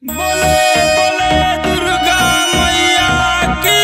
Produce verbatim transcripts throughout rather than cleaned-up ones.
बोले बोले दुर्गा मैया की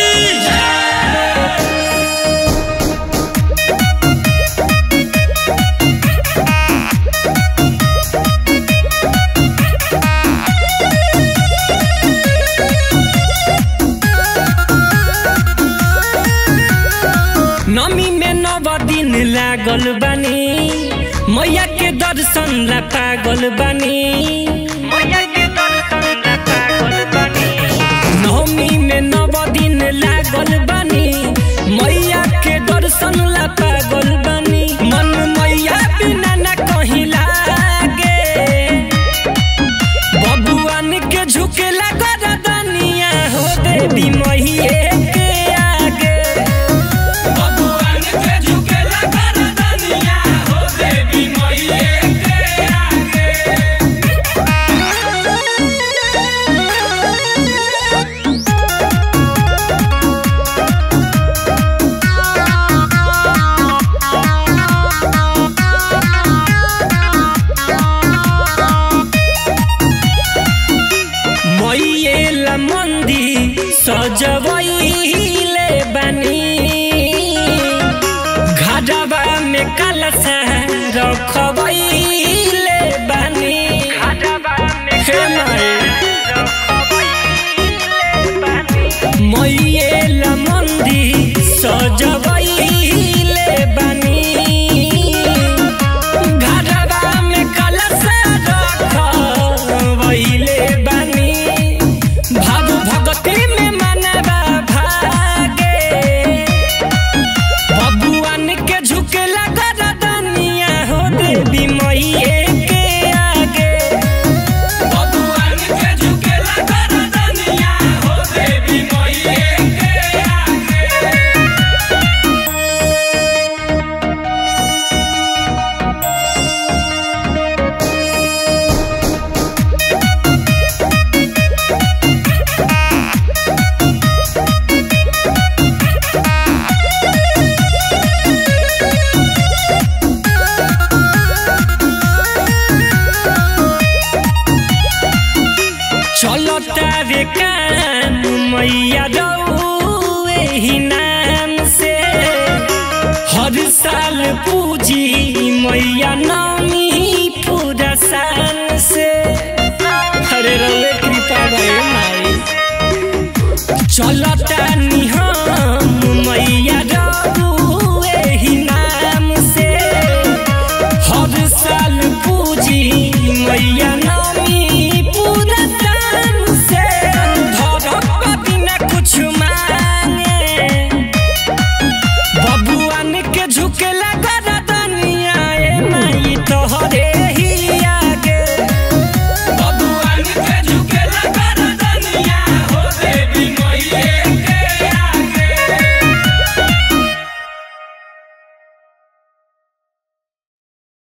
नमी में नव दिन लागल बानी मैया के दर्शन ला पागल बानी मैया के दर्शन ला पागल बानी नमी में नव दिन लागल बानी मैया के दर्शन ला पागल बानी मन मैया बिना न कहीं लागे भगवान के झुके लगा दनिया हो देवी मैया सजवैले बनी घाटवा में कलशा रखवैले बनी मैया मंदिर सजवैले बनी घाटवा में कलशा रखवैले बनी भाव भगती में तारे कान मैया रौए ही नाम से हर साल पूजी मैया नौमी पूरा शान से हरे रौए कृपा भए माई चलता निहा